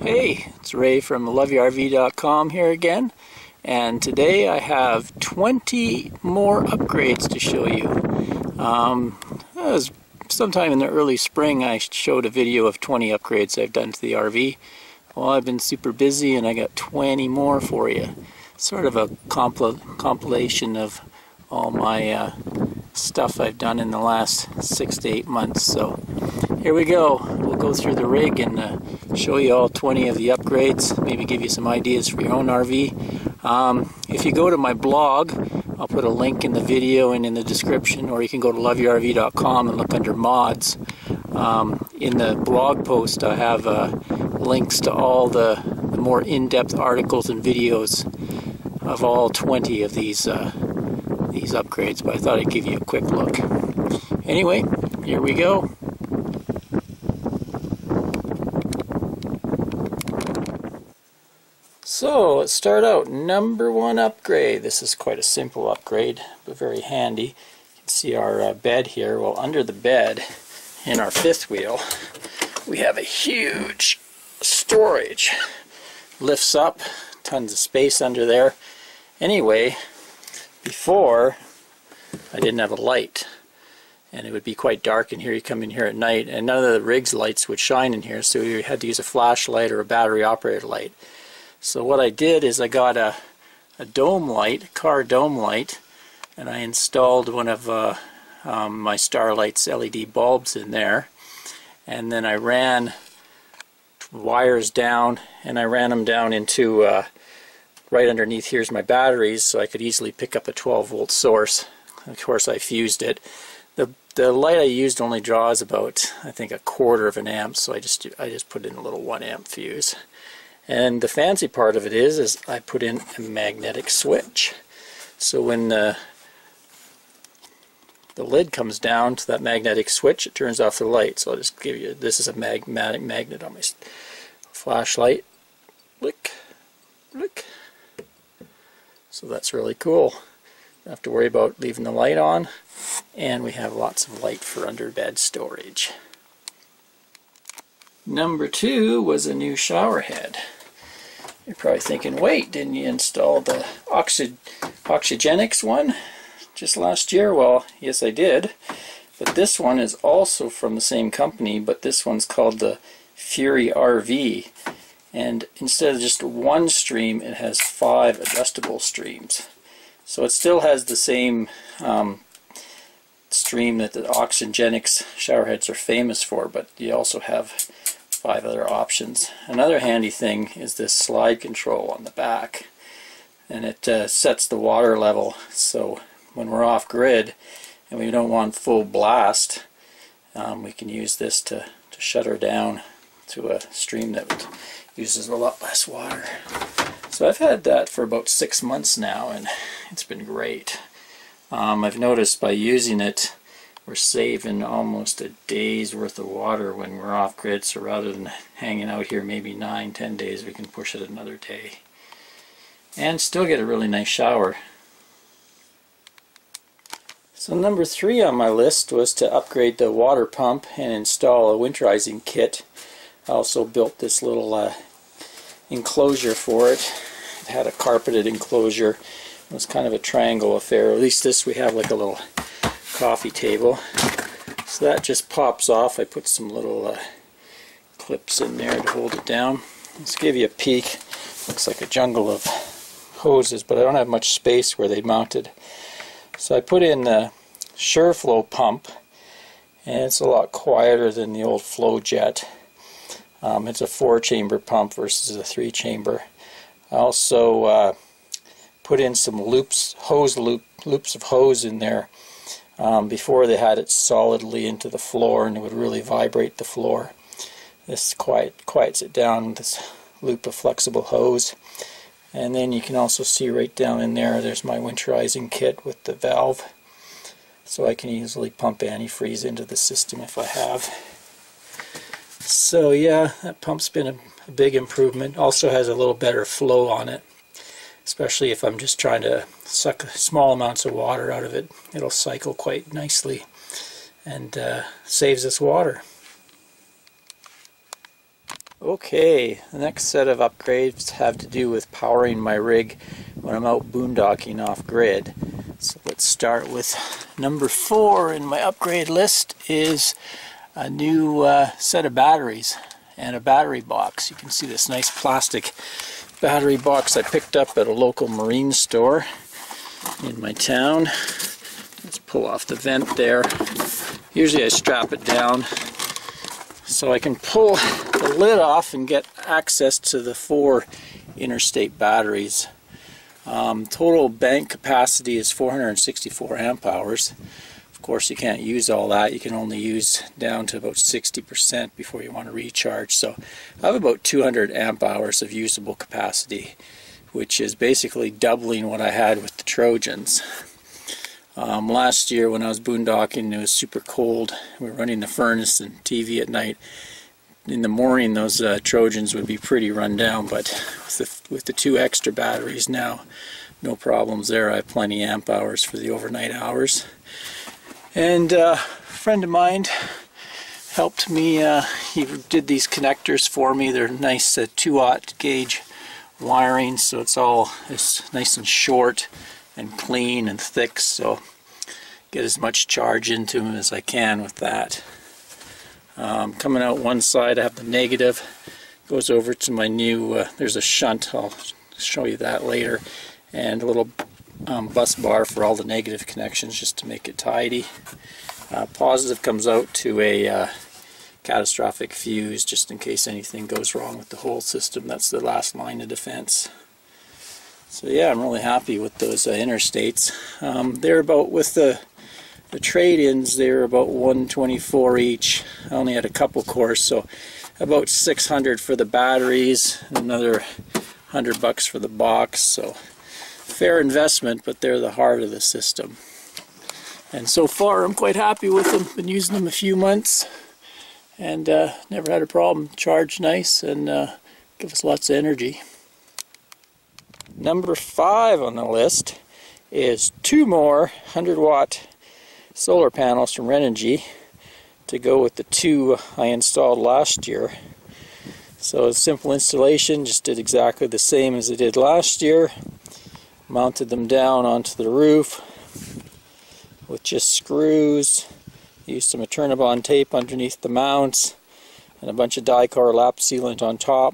Hey, it's Ray from loveyourrv.com here again, and today I have 20 more upgrades to show you. That was sometime in the early spring I showed a video of 20 upgrades I've done to the RV. Well, I've been super busy and I got 20 more for you. Sort of a compilation of all my stuff I've done in the last 6 to 8 months. So here we go. We'll go through the rig and show you all 20 of the upgrades, maybe give you some ideas for your own RV. If you go to my blog, I'll put a link in the video and in the description, or you can go to loveyourrv.com and look under mods. In the blog post I have links to all the more in-depth articles and videos of all 20 of these upgrades, but I thought I'd give you a quick look. Anyway, here we go. So let's start out. Number 1 upgrade. This is quite a simple upgrade, but very handy. You can see our bed here. Well, under the bed, in our fifth wheel, we have a huge storage. Lifts up, tons of space under there. Anyway, before I didn't have a light, and it would be quite dark in here. You come in here at night, and none of the rig's lights would shine in here, so you had to use a flashlight or a battery operated light. So what I did is I got a dome light, a car dome light, and I installed one of my Starlight's LED bulbs in there, and then I ran wires down, and I ran them down into right underneath here's my batteries, so I could easily pick up a 12-volt source. Of course I fused it. The light I used only draws about, I think, 1/4 of an amp, so I just put in a little 1 amp fuse. And the fancy part of it is I put in a magnetic switch. So when the lid comes down to that magnetic switch, it turns off the light. So I'll just give you, this is a magnetic magnet on my flashlight. Look, look. So that's really cool. Don't have to worry about leaving the light on. And we have lots of light for under bed storage. Number 2 was a new shower head. You're probably thinking, wait, didn't you install the Oxygenics one just last year? Well, yes I did, but this one is also from the same company, but this one's called the Fury RV, and instead of just 1 stream, it has 5 adjustable streams. So it still has the same stream that the Oxygenics shower heads are famous for, but you also have 5 other options. Another handy thing is this slide control on the back, and it sets the water level, so when we're off grid and we don't want full blast, we can use this to shut her down to a stream that uses a lot less water. So I've had that for about 6 months now, and it's been great. I've noticed by using it, we're saving almost a day's worth of water when we're off grid, so rather than hanging out here maybe 9-10 days, we can push it another day and still get a really nice shower. So number 3 on my list was to upgrade the water pump and install a winterizing kit. I also built this little enclosure for it. It had a carpeted enclosure. It was kind of a triangle affair. At least this, we have like a little coffee table. So that just pops off. I put some little clips in there to hold it down. Let's give you a peek. Looks like a jungle of hoses, but I don't have much space where they mounted. So I put in the SureFlow pump, and it's a lot quieter than the old Flow Jet. It's a 4-chamber pump versus a 3-chamber. I also put in some loops of hose in there. Before they had it solidly into the floor, and it would really vibrate the floor. This quiets it down with this loop of flexible hose. And then you can also see right down in there, there's my winterizing kit with the valve. So I can easily pump antifreeze into the system if I have. So yeah, that pump's been a big improvement. Also has a little better flow on it, especially if I'm just trying to suck small amounts of water out of it. It'll cycle quite nicely and saves us water. Okay, the next set of upgrades have to do with powering my rig when I'm out boondocking off grid. So let's start with number 4 in my upgrade list is a new set of batteries and a battery box. You can see this nice plastic battery box I picked up at a local marine store in my town. Let's pull off the vent there. Usually I strap it down so I can pull the lid off and get access to the 4 interstate batteries. Total bank capacity is 464 amp hours. Of course, you can't use all that. You can only use down to about 60% before you want to recharge. So I have about 200 amp hours of usable capacity, which is basically doubling what I had with the Trojans. Last year when I was boondocking, it was super cold. We were running the furnace and TV at night. In the morning, those Trojans would be pretty run down, but with the 2 extra batteries now, no problems there. I have plenty amp hours for the overnight hours. And a friend of mine helped me. He did these connectors for me. They're nice 2-aught gauge wiring, so it's nice and short and clean and thick, so get as much charge into them as I can with that. Coming out one side, I have the negative, goes over to my new, there's a shunt, I'll show you that later, and a little bus bar for all the negative connections just to make it tidy. Positive comes out to a catastrophic fuse just in case anything goes wrong with the whole system. That's the last line of defense. So yeah, I'm really happy with those interstates. They're about, with the trade-ins, they're about $124 each. I only had a couple cores, so about $600 for the batteries, another $100 for the box. So fair investment, but they're the heart of the system. And so far, I'm quite happy with them. Been using them a few months, and never had a problem. Charge nice and give us lots of energy. Number 5 on the list is 2 more 100-watt solar panels from Renogy to go with the 2 I installed last year. So a simple installation, just did exactly the same as I did last year. Mounted them down onto the roof with just screws. Used some Eternabond tape underneath the mounts and a bunch of Dicor lap sealant on top.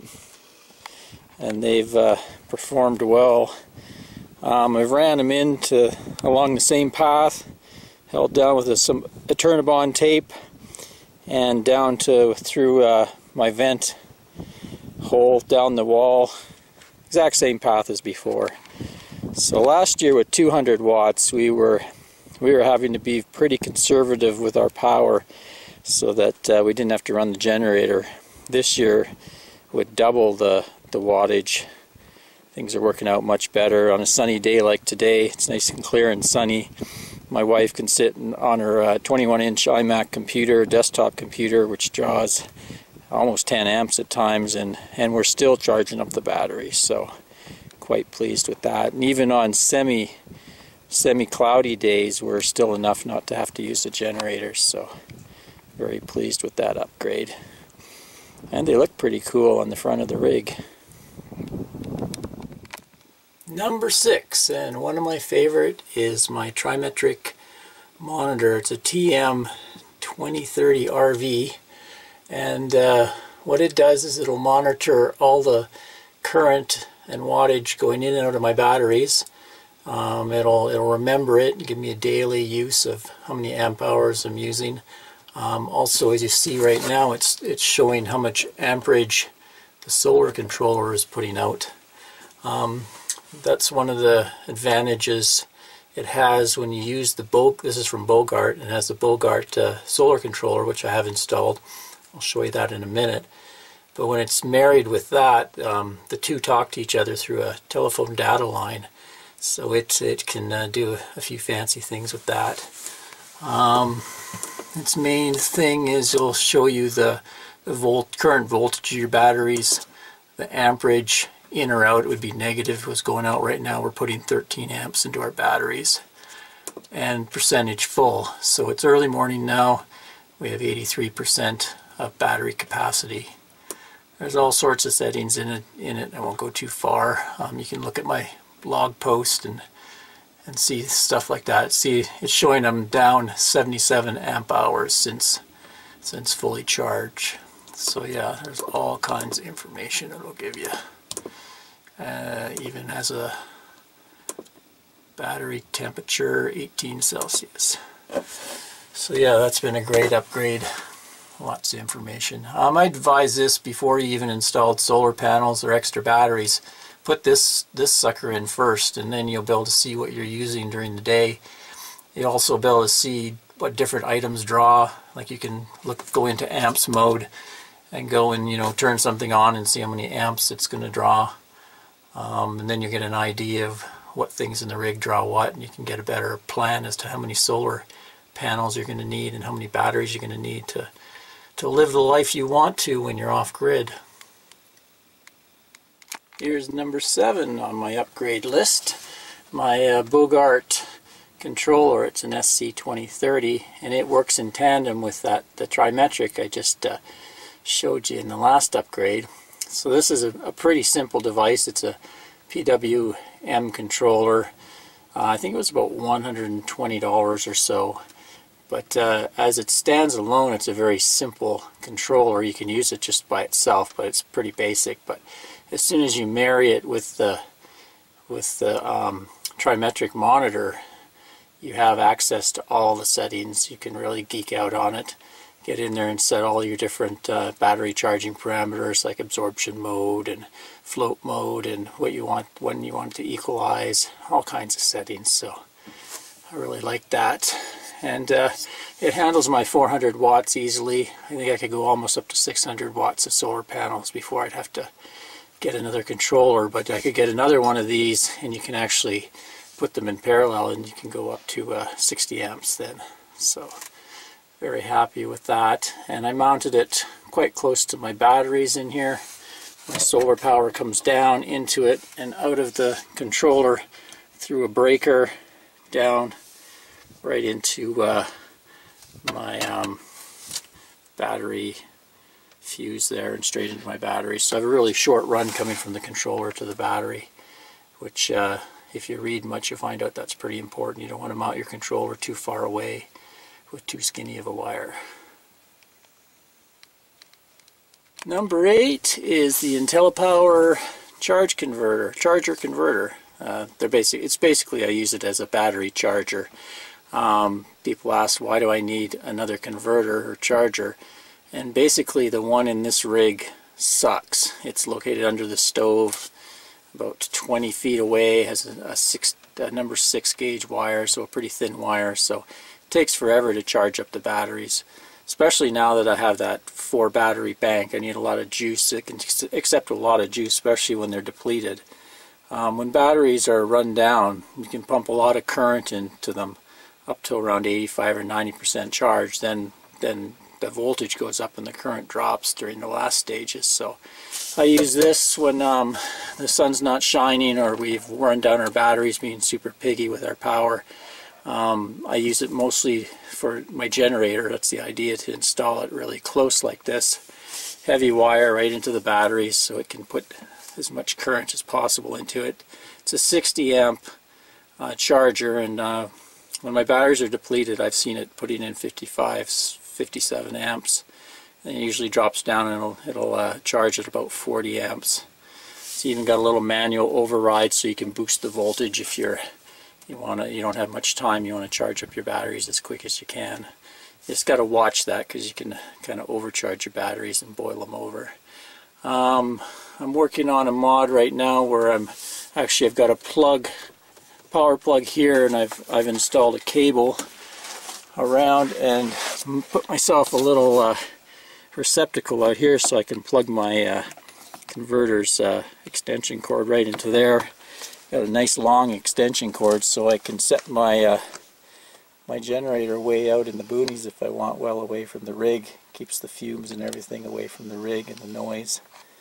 And they've performed well. I've ran them along the same path, held down with some Eternabond tape, and down through my vent hole down the wall. Exact same path as before. So last year with 200 watts, we were having to be pretty conservative with our power so that we didn't have to run the generator. This year, with double the wattage, things are working out much better. On a sunny day like today, it's nice and clear and sunny. My wife can sit on her 21-inch iMac computer, desktop computer, which draws almost 10 amps at times, and we're still charging up the battery, so quite pleased with that. And even on semi-cloudy days, we're still enough not to have to use the generators, so very pleased with that upgrade. And they look pretty cool on the front of the rig. Number 6, and one of my favorite, is my trimetric monitor. It's a TM2030RV, and what it does is it'll monitor all the current and wattage going in and out of my batteries. It'll remember it and give me a daily use of how many amp hours I'm using. Also, as you see right now, it's showing how much amperage the solar controller is putting out. That's one of the advantages it has when you use the this is from Bogart, and has the Bogart solar controller, which I have installed. I'll show you that in a minute. But when it's married with that, the two talk to each other through a telephone data line. So it can do a few fancy things with that. Its main thing is it'll show you the current voltage of your batteries, the amperage in or out. It would be negative was going out right now. We're putting 13 amps into our batteries, and percentage full. So it's early morning now. We have 83% of battery capacity. There's all sorts of settings in it. I won't go too far. You can look at my blog post and see stuff like that. See, it's showing I'm down 77 amp hours since fully charged. So yeah, there's all kinds of information it'll give you. Even has a battery temperature 18 Celsius. So yeah, that's been a great upgrade. Lots of information. I advise this before you even installed solar panels or extra batteries. Put this sucker in first, and then you'll be able to see what you're using during the day. You'll also be able to see what different items draw. Like you can go into amps mode and go and turn something on and see how many amps it's going to draw. And then you get an idea of what things in the rig draw what, and you can get a better plan as to how many solar panels you're going to need and how many batteries you're going to need to live the life you want to when you're off grid. Here's number 7 on my upgrade list. My Bogart controller. It's an SC2030, and it works in tandem with the trimetric I just showed you in the last upgrade. So this is a pretty simple device. It's a PWM controller. I think it was about $120 or so. But as it stands alone, it's a very simple controller. You can use it just by itself, but it's pretty basic. But as soon as you marry it with the trimetric monitor, you have access to all the settings. You can really geek out on it. Get in there and set all your different battery charging parameters, like absorption mode and float mode, and what you want, when you want it to equalize, all kinds of settings. So I really like that. And it handles my 400 watts easily. I think I could go almost up to 600 watts of solar panels before I'd have to get another controller. But I could get another one of these, and you can actually put them in parallel, and you can go up to 60 amps then. So very happy with that. And I mounted it quite close to my batteries in here. My solar power comes down into it and out of the controller through a breaker down right into my battery fuse there and straight into my battery. So I have a really short run coming from the controller to the battery, which if you read much, you'll find out that's pretty important. You don't want to mount your controller too far away with too skinny of a wire. Number 8 is the IntelliPower charger converter. It's basically I use it as a battery charger. People ask, why do I need another converter or charger? And basically the one in this rig sucks. It's located under the stove about 20 feet away, has a number 6 gauge wire, so a pretty thin wire, so it takes forever to charge up the batteries. Especially now that I have that 4 battery bank, I need a lot of juice. It can accept a lot of juice, especially when they're depleted. When batteries are run down, you can pump a lot of current into them up to around 85 or 90% charge. Then the voltage goes up and the current drops during the last stages. So I use this when the sun's not shining or we've run down our batteries, being super piggy with our power. I use it mostly for my generator. That's the idea, to install it really close like this. Heavy wire right into the batteries so it can put as much current as possible into it. It's a 60 amp charger, and when my batteries are depleted, I've seen it putting in 55, 57 amps. And it usually drops down and it'll charge at about 40 amps. It's even got a little manual override so you can boost the voltage if you don't have much time, you want to charge up your batteries as quick as you can. You just got to watch that, because you can kind of overcharge your batteries and boil them over. I'm working on a mod right now where I've got a power plug here, and I've installed a cable around and put myself a little receptacle out here so I can plug my converter's extension cord right into there. Got a nice long extension cord so I can set my my generator way out in the boonies if I want, well away from the rig. Keeps the fumes and everything away from the rig and the noise.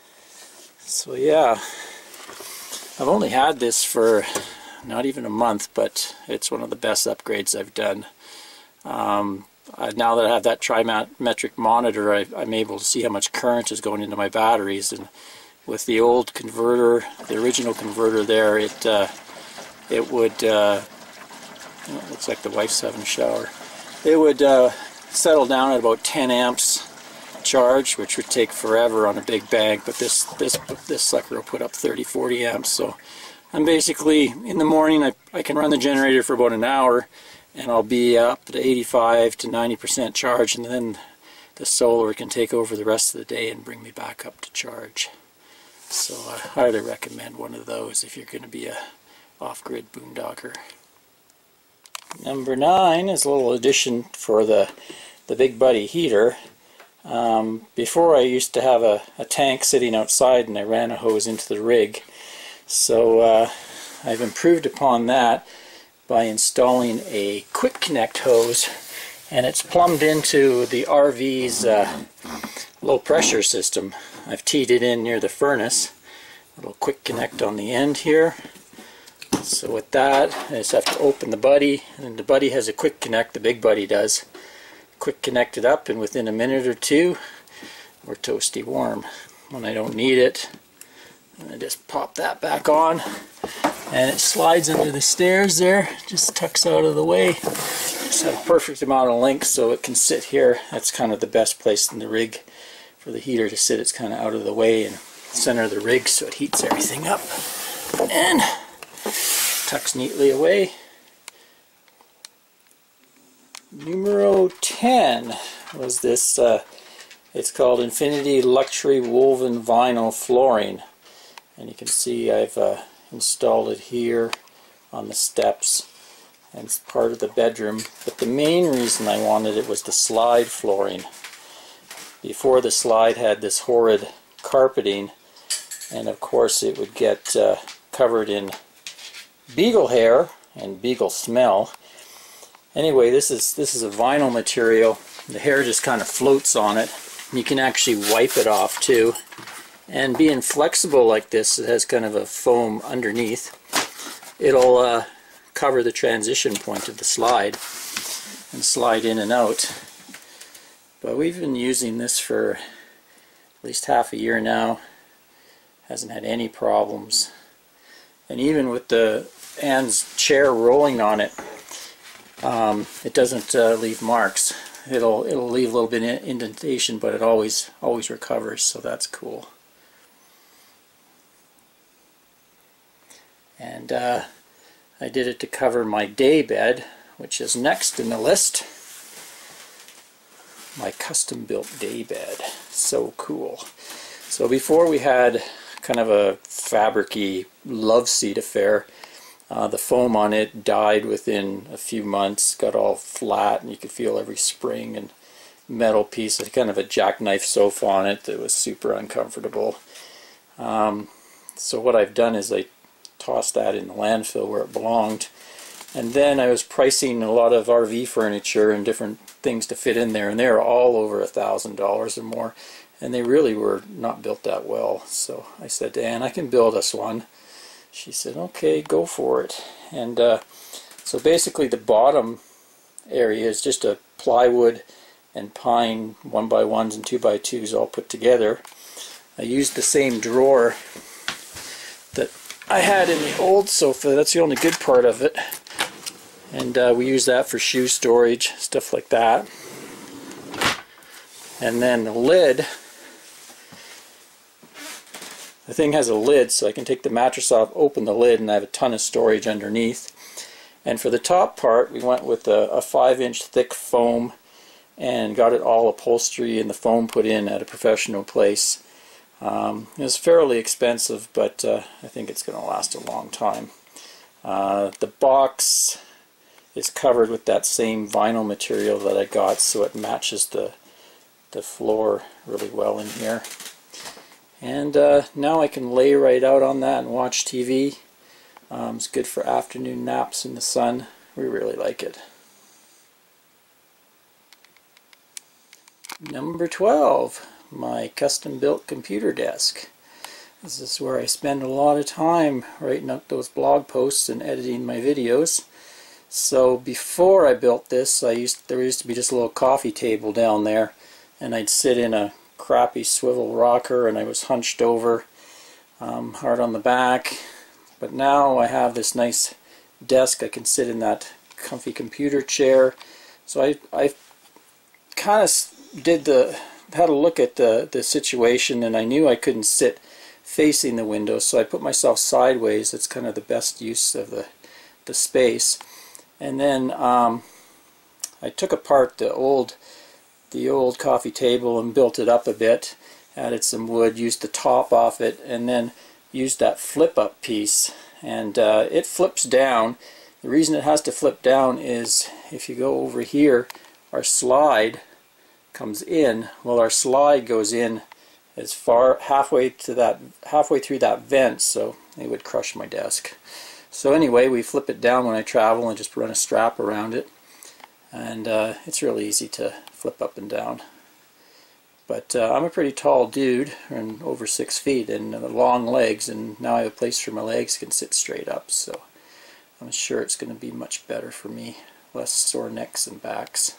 So yeah, I've only had this for not even a month, but it's one of the best upgrades I've done. now that I have that trimetric monitor, I'm able to see how much current is going into my batteries. And with the old converter, the original converter there, it would, it looks like the wife's having a shower. It would settle down at about 10 amps charge, which would take forever on a big bank, but this sucker will put up 30-40 amps. So I'm basically, in the morning, I can run the generator for about an hour, and I'll be up to 85 to 90% charge, and then the solar can take over the rest of the day and bring me back up to charge. So I highly recommend one of those if you're going to be a off-grid boondocker. Number 9 is a little addition for the Big Buddy heater. Before I used to have a tank sitting outside, and I ran a hose into the rig. So I've improved upon that by installing a quick connect hose, and it's plumbed into the RV's low pressure system. I've teed it in near the furnace. A little quick connect on the end here. So with that, I just have to open the buddy, and the buddy has a quick connect, the Big Buddy does. Quick connect it up, and within a minute or two we're toasty warm. When I don't need it, I just pop that back on, and it slides under the stairs there, just tucks out of the way. Just have a perfect amount of length so it can sit here. That's kind of the best place in the rig for the heater to sit. It's kind of out of the way and center of the rig, so it heats everything up and tucks neatly away. Numero 10 was this, it's called Infinity Luxury Woven Vinyl Flooring. And you can see I've installed it here on the steps, and it's part of the bedroom. But the main reason I wanted it was the slide flooring. Before, the slide had this horrid carpeting, and of course it would get covered in beagle hair and beagle smell. Anyway, this is a vinyl material. The hair just kind of floats on it. You can actually wipe it off too. And being flexible like this, it has kind of a foam underneath. It'll cover the transition point of the slide and slide in and out. But we've been using this for at least half a year now. Hasn't had any problems. And even with Anne's chair rolling on it, it doesn't leave marks. It'll leave a little bit of indentation, but it always recovers, so that's cool. And I did it to cover my day bed, which is next in the list. My custom built day bed. So cool. So before, we had kind of a fabric-y love seat affair. The foam on it died within a few months, got all flat, and you could feel every spring and metal piece. It's kind of a jackknife sofa on it that was super uncomfortable. So what I've done is I tossed that in the landfill where it belonged. And then I was pricing a lot of RV furniture and different things to fit in there, and they were all over $1,000 or more, and they really were not built that well. So I said to Anne, I can build us one. She said, okay, go for it. And so basically the bottom area is just a plywood and pine 1x1s and 2x2s all put together. I used the same drawer that I had in the old sofa. That's the only good part of it. And we use that for shoe storage, stuff like that. And then the lid, the thing has a lid, so I can take the mattress off, open the lid, and I have a ton of storage underneath. And for the top part, we went with a 5-inch thick foam and got it all upholstery and the foam put in at a professional place. It was fairly expensive, but I think it's going to last a long time. The box is covered with that same vinyl material that I got, so it matches the floor really well in here. And now I can lay right out on that and watch TV. It's good for afternoon naps in the sun. We really like it. Number 12, my custom built computer desk. This is where I spend a lot of time writing up those blog posts and editing my videos. So before I built this, there used to be just a little coffee table down there, and I'd sit in a crappy swivel rocker and I was hunched over, hard on the back. But now I have this nice desk. I can sit in that comfy computer chair. So I kind of had a look at the situation, and I knew I couldn't sit facing the window, so I put myself sideways. That's kind of the best use of the space. And then I took apart the old coffee table and built it up a bit, added some wood, used the top off it, and then used that flip up piece, and it flips down. The reason it has to flip down is if you go over here, our slide comes in. Well, our slide goes in as far halfway through that vent, so it would crush my desk. So anyway, we flip it down when I travel and just run a strap around it, and it's really easy to flip up and down. But I'm a pretty tall dude, and over 6 feet, and long legs, and now I have a place for my legs can sit straight up, so I'm sure it's going to be much better for me, less sore necks and backs.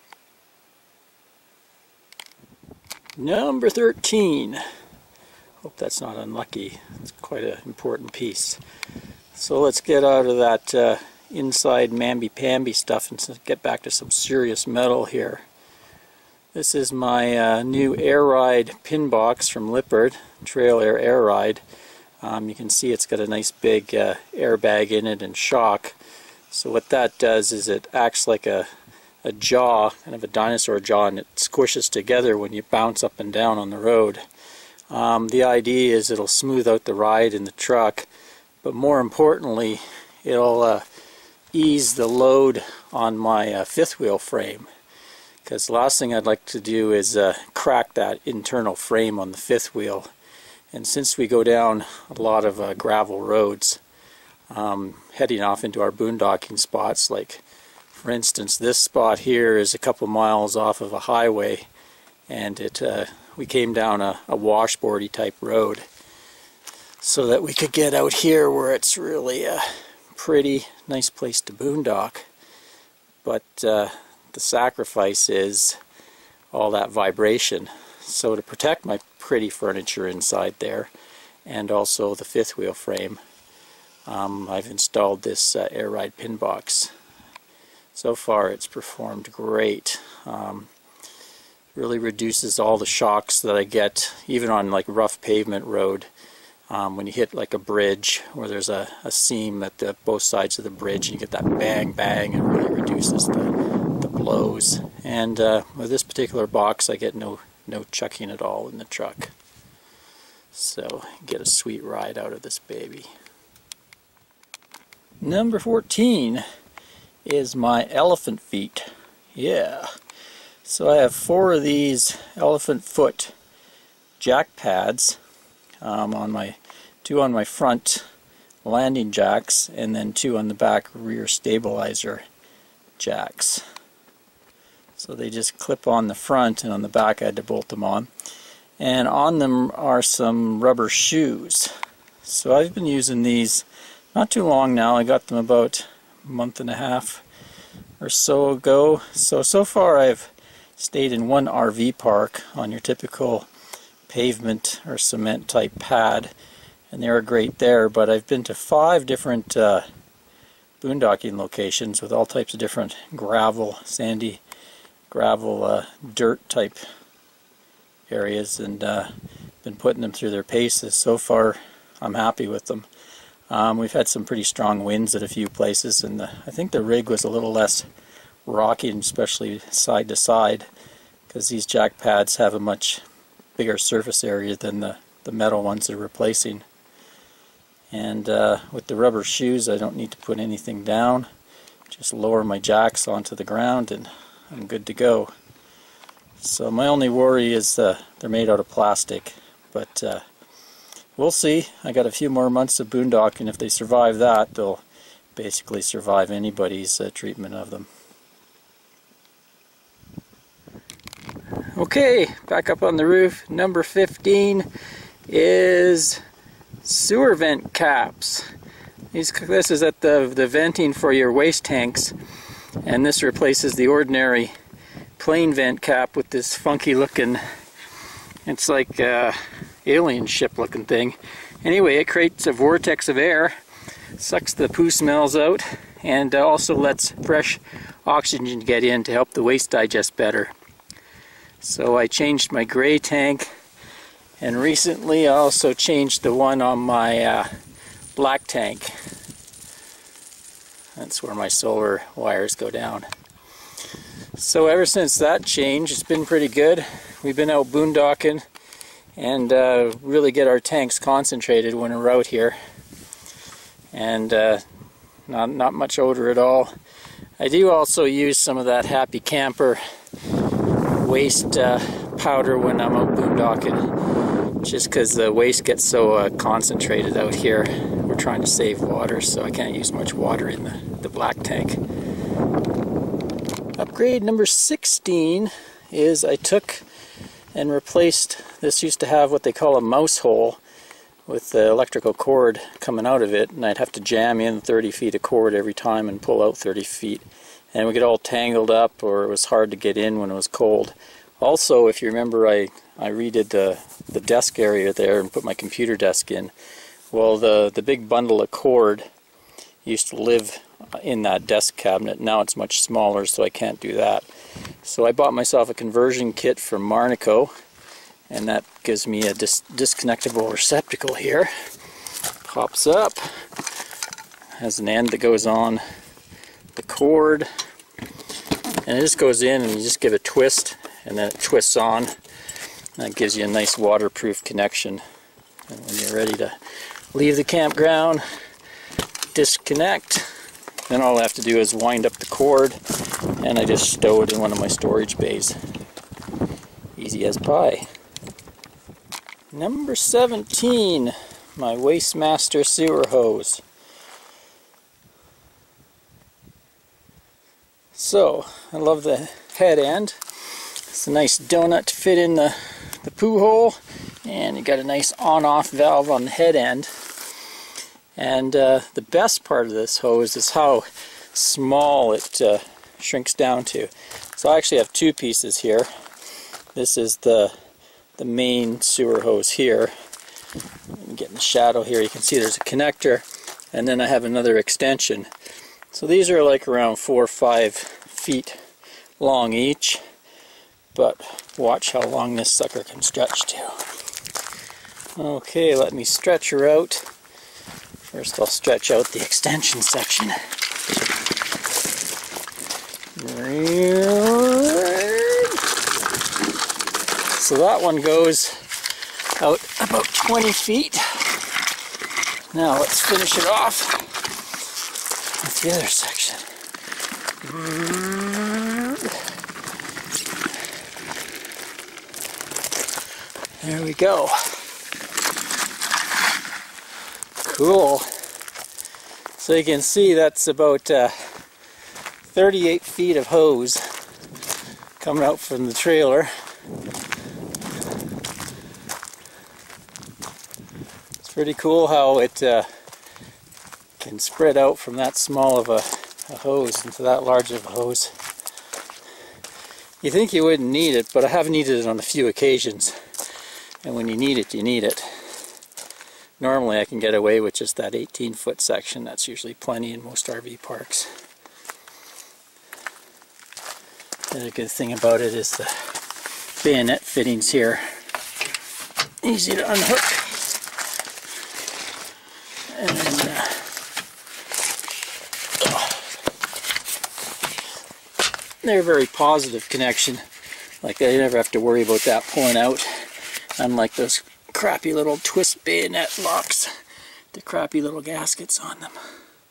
Number 13. Hope that's not unlucky. It's quite an important piece. So let's get out of that inside mamby-pamby stuff and get back to some serious metal here. This is my new Air Ride pin box from Lippert, Trail Air Ride. You can see it's got a nice big airbag in it and shock. So what that does is it acts like a jaw, kind of a dinosaur jaw, and it squishes together when you bounce up and down on the road. The idea is it'll smooth out the ride in the truck, but more importantly, it'll ease the load on my fifth wheel frame. Because the last thing I'd like to do is crack that internal frame on the fifth wheel. And since we go down a lot of gravel roads, heading off into our boondocking spots, like for instance this spot here is a couple miles off of a highway, and we came down a washboardy type road so that we could get out here where it's really a pretty nice place to boondock. But the sacrifice is all that vibration. So to protect my pretty furniture inside there, and also the fifth wheel frame, I've installed this Air Ride pin box. So far it's performed great. Really reduces all the shocks that I get even on like rough pavement road. When you hit like a bridge where there's a seam at both sides of the bridge, and you get that bang bang, and really reduces the blows. And with this particular box I get no chucking at all in the truck. So get a sweet ride out of this baby. Number 14 is my elephant feet. Yeah. So I have 4 of these elephant foot jack pads, on 2 on my front landing jacks, and then 2 on the back rear stabilizer jacks. So they just clip on the front, and on the back I had to bolt them on. And on them are some rubber shoes. So I've been using these not too long now. I got them about a month and a half or so ago. So far I've stayed in one RV park on your typical pavement or cement type pad, and they were great there, but I've been to 5 different boondocking locations with all types of different gravel, sandy gravel, dirt type areas, and been putting them through their paces. So far I'm happy with them. We've had some pretty strong winds at a few places, and I think the rig was a little less rocky, especially side to side, because these jack pads have a much bigger surface area than the metal ones they're replacing. And with the rubber shoes I don't need to put anything down, just lower my jacks onto the ground and I'm good to go. So my only worry is they're made out of plastic, but we'll see. I got a few more months of boondocking. If they survive that, they'll basically survive anybody's treatment of them. Okay, back up on the roof. Number 15 is sewer vent caps. This is at the venting for your waste tanks, and this replaces the ordinary plain vent cap with this funky looking, it's like alien ship looking thing. Anyway, it creates a vortex of air, sucks the poo smells out, and also lets fresh oxygen get in to help the waste digest better. So I changed my gray tank, and recently I also changed the one on my black tank. That's where my solar wires go down. So ever since that change, it's been pretty good. We've been out boondocking and really get our tanks concentrated when we're out here. And not much odor at all. I do also use some of that Happy Camper waste powder when I'm out boondocking, just because the waste gets so concentrated out here. We're trying to save water, so I can't use much water in the black tank. Upgrade number 16 is I took and replaced, this used to have what they call a mouse hole with the electrical cord coming out of it, and I'd have to jam in 30 feet of cord every time and pull out 30 feet, and it would get all tangled up, or it was hard to get in when it was cold. Also, if you remember, I redid the desk area there and put my computer desk in. Well, the big bundle of cord used to live in that desk cabinet. Now it's much smaller, so I can't do that. So I bought myself a conversion kit from Marnico, and that gives me a disconnectable receptacle here. Pops up, has an end that goes on the cord, and it just goes in and you just give it a twist, and then it twists on. That gives you a nice waterproof connection. And when you're ready to leave the campground, disconnect, then all I have to do is wind up the cord, and I just stow it in one of my storage bays. Easy as pie. Number 17, my Wastemaster sewer hose. So, I love the head end. It's a nice donut to fit in the poo hole, and you got a nice on-off valve on the head end. And the best part of this hose is how small it shrinks down to. So I actually have two pieces here. This is the main sewer hose here. Get in the shadow here, you can see there's a connector, and then I have another extension. So these are like around 4 or 5 feet long each, but watch how long this sucker can stretch to. Okay, let me stretch her out. First I'll stretch out the extension section. So that one goes out about 20 feet. Now let's finish it off with the other section. There we go. Cool. So you can see that's about 38 feet of hose coming out from the trailer. It's pretty cool how it can spread out from that small of a hose into that large of a hose. You think you wouldn't need it, but I have needed it on a few occasions. And when you need it, you need it. Normally I can get away with just that 18-foot section. That's usually plenty in most RV parks. The other good thing about it is the bayonet fittings here. Easy to unhook. And then, they're a very positive connection. Like I never have to worry about that pulling out. Unlike those crappy little twist bayonet locks, the crappy little gaskets on them.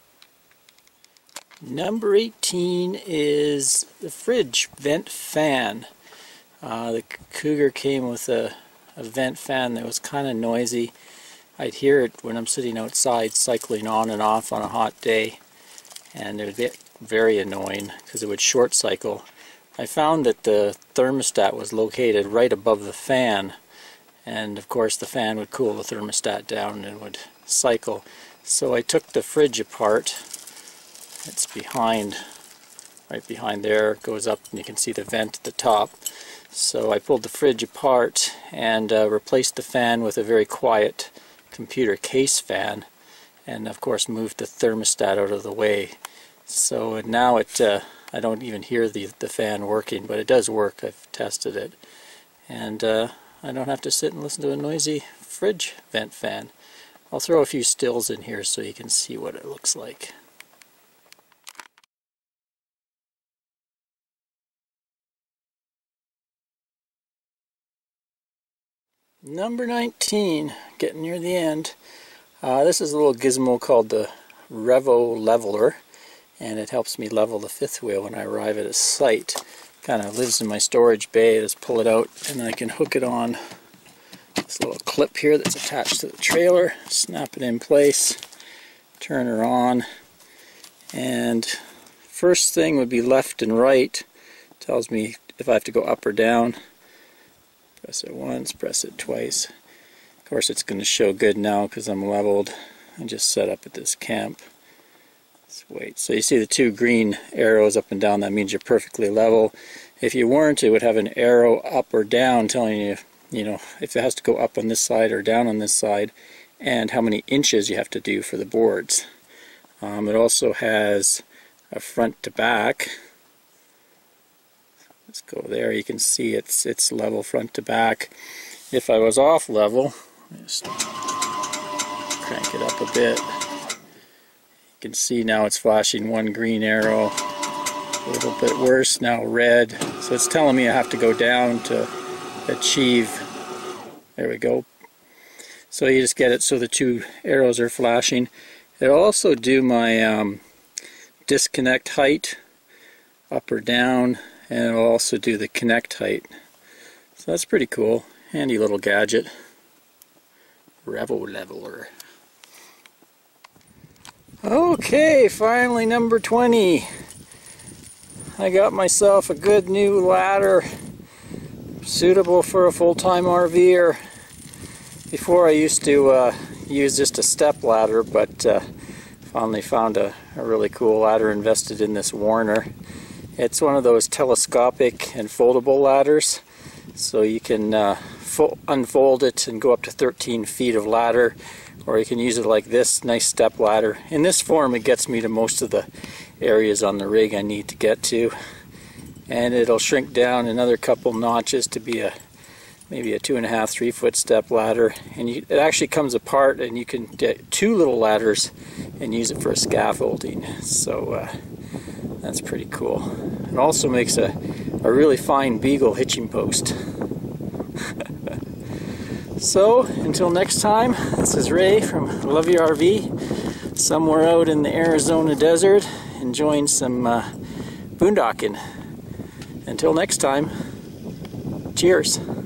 Number 18 is the fridge vent fan. The Cougar came with a vent fan that was kind of noisy. I'd hear it when I'm sitting outside cycling on and off on a hot day, and it would get very annoying because it would short cycle. I found that the thermostat was located right above the fan, and of course the fan would cool the thermostat down and it would cycle. So I took the fridge apart. It's behind, right behind there, it goes up and you can see the vent at the top. So I pulled the fridge apart and replaced the fan with a very quiet computer case fan, and of course moved the thermostat out of the way. So now I don't even hear the fan working, but it does work. I've tested it. And I don't have to sit and listen to a noisy fridge vent fan. I'll throw a few stills in here so you can see what it looks like. Number 19, getting near the end. This is a little gizmo called the Revo Leveler, and it helps me level the fifth wheel when I arrive at a site. Kind of lives in my storage bay. Just pull it out and I can hook it on this little clip here that's attached to the trailer, snap it in place, turn her on, and first thing would be left and right. Tells me if I have to go up or down. Press it once, press it twice. Of course it's going to show good now because I'm leveled and just set up at this camp. Let's wait. So you see the two green arrows up and down, that means you're perfectly level. If you weren't, it would have an arrow up or down telling you, if it has to go up on this side or down on this side, and how many inches you have to do for the boards. It also has a front to back. Let's go there. You can see it's level front to back. If I was off level, just crank it up a bit. You can see now it's flashing one green arrow. A little bit worse now, red. So it's telling me I have to go down to achieve. There we go. So you just get it so the two arrows are flashing. It'll also do my disconnect height, up or down, and it'll also do the connect height. So that's pretty cool. Handy little gadget. Revo Leveler. Okay, finally number 20. I got myself a good new ladder suitable for a full-time RVer. Before I used to use just a step ladder, but finally found a really cool ladder, invested in this Warner. It's one of those telescopic and foldable ladders, so you can unfold it and go up to 13 feet of ladder, or you can use it like this, nice step ladder. In this form it gets me to most of the areas on the rig I need to get to, and it'll shrink down another couple notches to be maybe a 2.5, 3 foot step ladder, and it actually comes apart and you can get two little ladders and use it for scaffolding. So that's pretty cool. It also makes a really fine beagle hitching post. So, until next time, this is Ray from Love Your RV, somewhere out in the Arizona desert, enjoying some boondocking. Until next time, cheers.